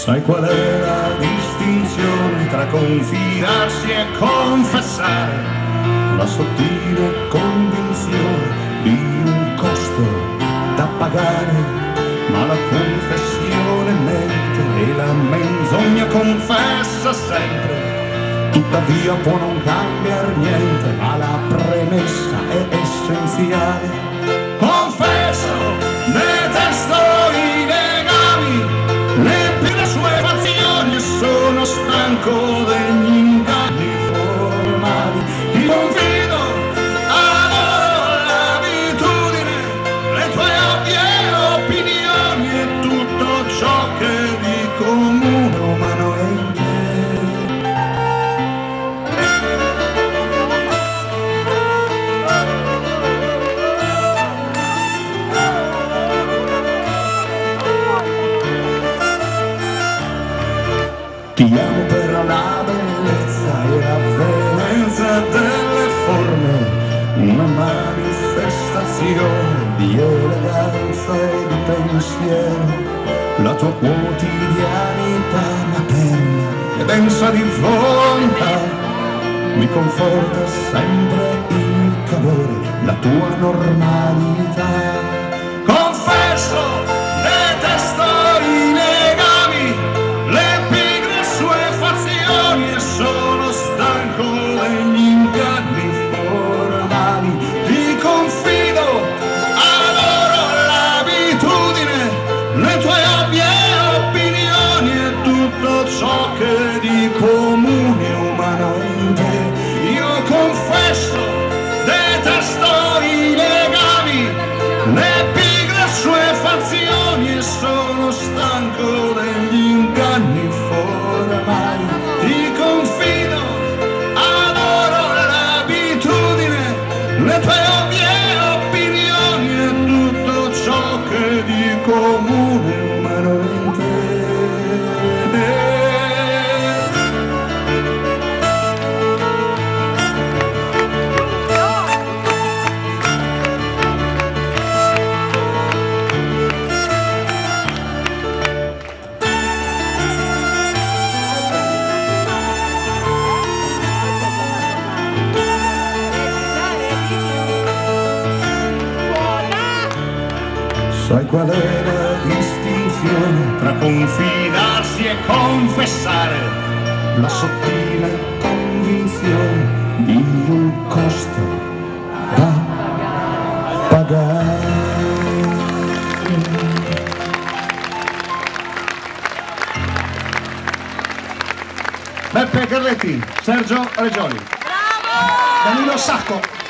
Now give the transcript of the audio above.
Sai qual è la distinzione tra confidarsi e confessare? La sottile convinzione di un costo da pagare, ma la confessione mente e la menzogna confessa sempre. Tuttavia può non cambiare niente, ma la premessa è essenziale. Confesso, detesto i legami, le pire sue passioni, e sono stanco degli inganni formali. Ti confido, adoro l'abitudine, le tue ovvie opinioni e tutto ciò che di comune umano è in te. Ti amo per la bellezza e la veemenza delle forme, una manifestazione di eleganza e di pensiero. La tua quotidianità materna e densa di volontà mi conforta sempre il calore, la tua normalità. Confesso, detesto i legami, le pigre suefazioni, e sono stanco degli inganni formali. Ti confido, adoro l'abitudine, le tue ovvie opinioni e tutto ciò che di comune umano è in te. Io confesso, detesto i legami, le pigre suefazioni, e sono stanco degli inganni formali. Ti confido, adoro l'abitudine, le tue ovvie opinioni e tutto ciò che di comune umano è in te. Sai qual è la distinzione tra confidarsi e confessare? La sottile convinzione di un costo da pagare. Beppe Carletti, Sergio Reggioli, Danilo Sacco.